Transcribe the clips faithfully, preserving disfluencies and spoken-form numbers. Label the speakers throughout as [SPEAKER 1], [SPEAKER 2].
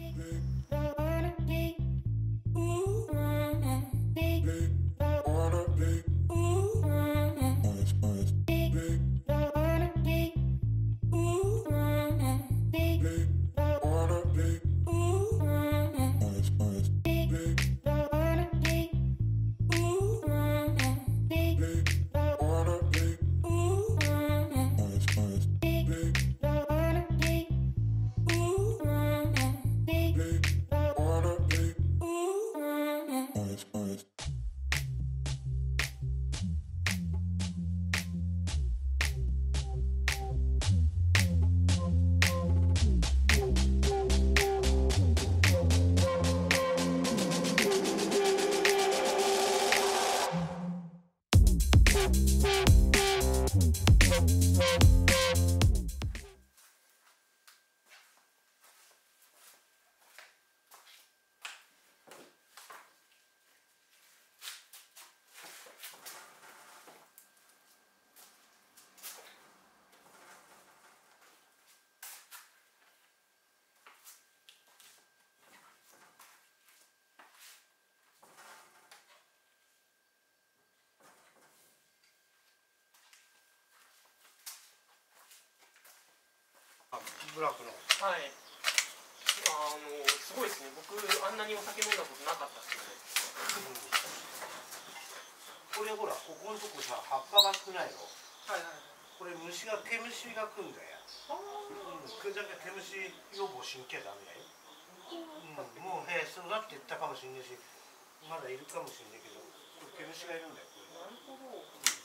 [SPEAKER 1] ブラックの。
[SPEAKER 2] はい。あのすごいですね。僕あんなにお酒飲んだことなかったですよね。
[SPEAKER 1] これほらここのとこさ葉っぱが少ないの。
[SPEAKER 2] はいはい。
[SPEAKER 1] これ虫が毛虫が来るんだよ。うん。これだけ毛虫予防しんきゃダメだよ。うん。もうへ育っていったかもしれないし、まだいるかもしれないけど、これ毛虫がいるんだよ。これ。なるほど。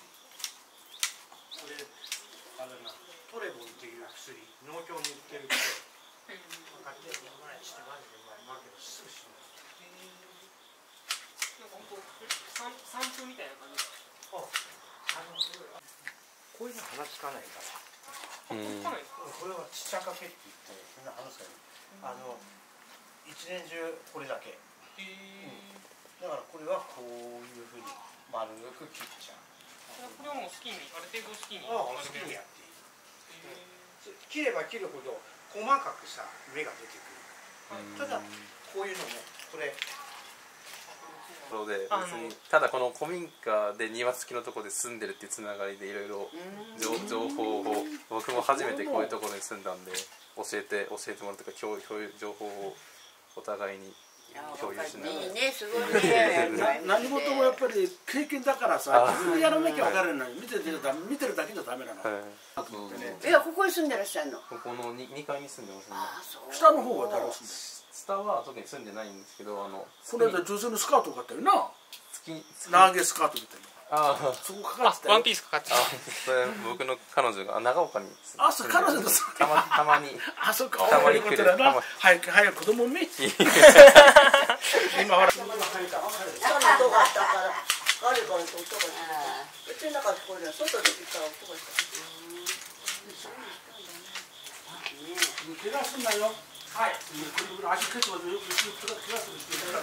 [SPEAKER 1] これあれな。トレボンっていう薬、農協に売ってるって、買って飲まないしてマジでうまいけどすぐ死ぬ。
[SPEAKER 2] なんか本当散歩みたいな感じ。
[SPEAKER 1] あ、あのこういうの話聞かないから。
[SPEAKER 2] 聞かないですか。
[SPEAKER 1] これはちっちゃかけって言ってみんな話すから。あの一年中これだけ。へえ。だからこれはこういうふうに丸く切っちゃう。
[SPEAKER 2] これはもう好きにある程度好きに。
[SPEAKER 1] ああ、好きにやって。切れば切るほど細かくさ芽が出てくる。ただこういうのもこれ
[SPEAKER 3] そうで別にただこの古民家で庭付きのところで住んでるっていうつながりでいろいろ情報を僕も初めてこういうところに住んだんで教えて教えてもらうとか共有情報をお互いに共有しながら。
[SPEAKER 4] いいね、すごいね。
[SPEAKER 5] 何事もやっぱり経験だからさ、自分でやらなきゃ分からないのに見てる見てるだけじゃダメなの。
[SPEAKER 4] いや、ここに住んでらっしゃるの。
[SPEAKER 3] ここの 2, 2階に住んでますね。
[SPEAKER 5] 下の方は誰が住んでる？
[SPEAKER 3] 下は特に住んでないんですけど、あの
[SPEAKER 5] これで女性のスカート買ったよな。
[SPEAKER 3] 月
[SPEAKER 5] 長毛スカートみたいな。
[SPEAKER 3] ああ、
[SPEAKER 5] そこかかってたよ。
[SPEAKER 2] ワンピースかかってた。
[SPEAKER 3] それ僕の彼女が長岡に。
[SPEAKER 5] あ、そう彼女です。
[SPEAKER 3] たまたまに。
[SPEAKER 5] あ、そうか。
[SPEAKER 3] たまに
[SPEAKER 5] 来る。早く早く子供め。今ほら。
[SPEAKER 4] 下の音があったから、ガリガリと音がした。うちの中でこれ外で聞いたら音がした。
[SPEAKER 5] 怪我すんなよ。
[SPEAKER 2] はい。
[SPEAKER 5] 足蹴ってますよ。怪我する人いるから。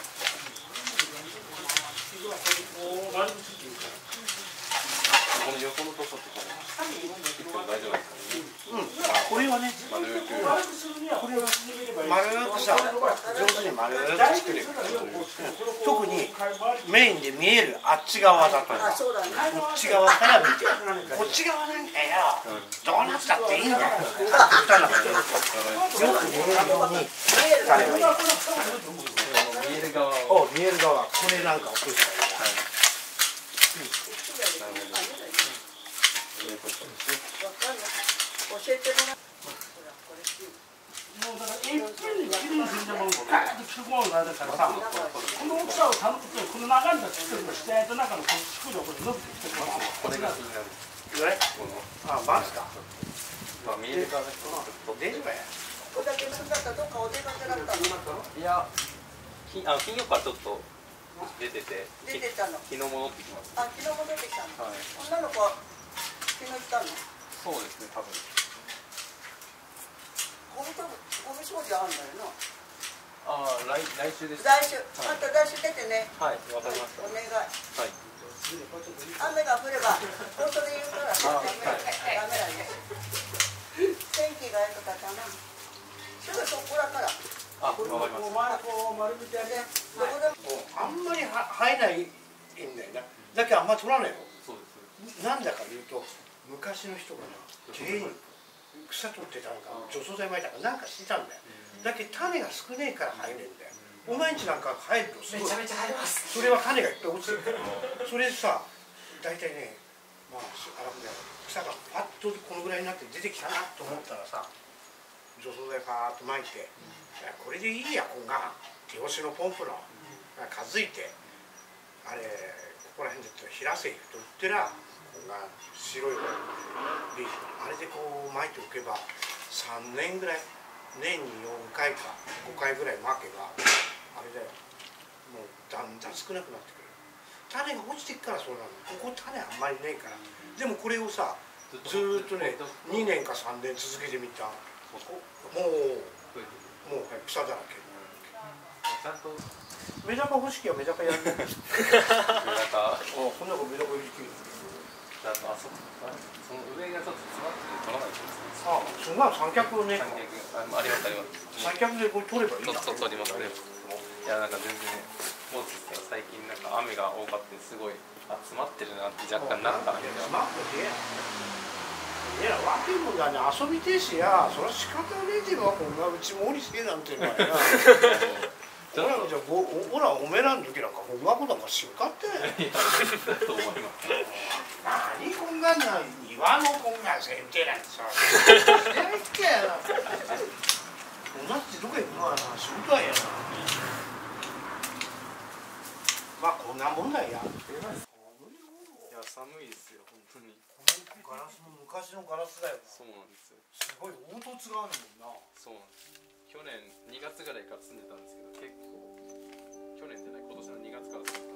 [SPEAKER 5] おお、丸くついてるから。
[SPEAKER 3] この横のとこってこう。大丈夫ですかね。
[SPEAKER 1] うん。これはね。
[SPEAKER 3] 丸く。
[SPEAKER 1] これは丸くさ上手に丸く作れる。特にメインで見えるあっち側だと。
[SPEAKER 4] あ、そうだね。
[SPEAKER 1] こっち側から見て。こっち側なんだよ。どうなったっていいんだよ。言ったんだから。よく見えるようにやればいい。
[SPEAKER 3] 見える側
[SPEAKER 1] を。見える側。これなんか落としたらいい。
[SPEAKER 4] 教えてもらう。
[SPEAKER 5] もうだからいっぺんにきれいにするものをガーッと切るものがあるからさ、この大きさを保つとこの長いの作るのしてないと中のこの縮量これ伸びてきてる。
[SPEAKER 3] これが気になる。
[SPEAKER 1] このあマジか。
[SPEAKER 3] まあ見える側です。
[SPEAKER 1] 出るわや。
[SPEAKER 4] これだけ住んだったらどっかお出かけだったの？
[SPEAKER 3] いや、金あ金曜からちょっと出てて。
[SPEAKER 4] 出てたの。
[SPEAKER 3] 昨日戻ってきます。
[SPEAKER 4] あ、昨日戻ってきたの。
[SPEAKER 3] はい。
[SPEAKER 4] 女の子は昨日行ったの？
[SPEAKER 3] そうですね、多分。
[SPEAKER 4] ゴミとゴミ掃除あるんだよな。
[SPEAKER 3] ああ、来来週です。
[SPEAKER 4] 来週、あんた来週出てね。
[SPEAKER 3] はい、わかりました。
[SPEAKER 4] お願い。
[SPEAKER 3] はい。
[SPEAKER 4] 雨が降れば本当に言うからダメダメだね。天気が良かったらすぐそこらから。
[SPEAKER 3] あ、わかります。
[SPEAKER 4] こう丸めてね。どこでも。
[SPEAKER 1] あんまりは生えないんだよな。だけどあんまり取らないの。
[SPEAKER 3] そうです。
[SPEAKER 1] なんだか言うと昔の人がな全員草取ってたのか除草剤撒いたかなんかしてたんだよ。だけど種が少ねえから生えねえんだよ。お前んちなんか生えるのすごい。
[SPEAKER 2] めちゃめちゃ生えます。
[SPEAKER 1] それは種がいっぱい落ちてるから。それさ大体ねまああらくね草がパッとこのぐらいになって出てきたなと思ったらさ除草剤パーッと撒いてこれでいいやこんが手押しのポンプの数いてあれここら辺で平瀬行くと言ってらこんが白いリーフあれでこう撒いておけばさんねんぐらい年によんかいかごかいぐらい撒けばあれだよもうだんだん少なくなってくる種が落ちてくからそうなのここ種あんまりねえからでもこれをさずーっとねにねんかさんねん続けてみたもうもう草だらけ
[SPEAKER 3] ちゃんと
[SPEAKER 1] メダカ欲しきはメダカやるんだけど
[SPEAKER 3] メダカ
[SPEAKER 1] こんな子メダカいる気
[SPEAKER 3] だとあそこその上がちょっと詰まって取らないと
[SPEAKER 1] ああそんなの三脚ね
[SPEAKER 3] 三脚ありますあります
[SPEAKER 1] 三脚でこれ取ればいいんだ
[SPEAKER 3] ちょっと取りますねいやなんか全然もうですから最近なんか雨が多かったすごいあ詰まってるなって若干なったんで
[SPEAKER 1] 詰まってていやわけもだね遊びてえしやそれは仕方ねえってばこんなうちもりせえなんていうのはやな俺らじゃおおらおめえらの時なんかこんなことなんかしんかって
[SPEAKER 3] いやだと思います
[SPEAKER 1] 何こんなんな庭のこんなんせんてなんてさしてないっけやな同じどこ行くのはな仕事はやなまあこんなもんだよや
[SPEAKER 3] いや寒いですよ本当に
[SPEAKER 1] ガラスも昔のガラスだよな
[SPEAKER 3] そうなんですよ
[SPEAKER 1] すごい凹凸があるもんな
[SPEAKER 3] そうなんです去年にがつぐらいから住んでたんですけど結構去年じゃない今年のにがつから住んで